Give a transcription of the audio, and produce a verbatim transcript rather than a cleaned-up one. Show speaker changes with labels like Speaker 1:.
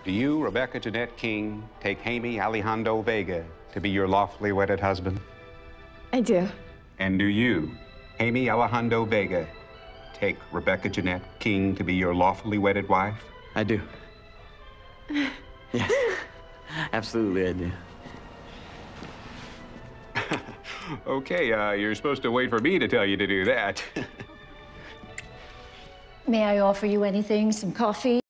Speaker 1: Do you, Rebecca Jeanette King, take Jaime Alejandro Vega to be your lawfully wedded husband?
Speaker 2: I do.
Speaker 1: And do you, Jaime Alejandro Vega, take Rebecca Jeanette King to be your lawfully wedded wife?
Speaker 3: I do. Yes, absolutely I do.
Speaker 1: Okay, uh, you're supposed to wait for me to tell you to do that.
Speaker 4: May I offer you anything? Some coffee?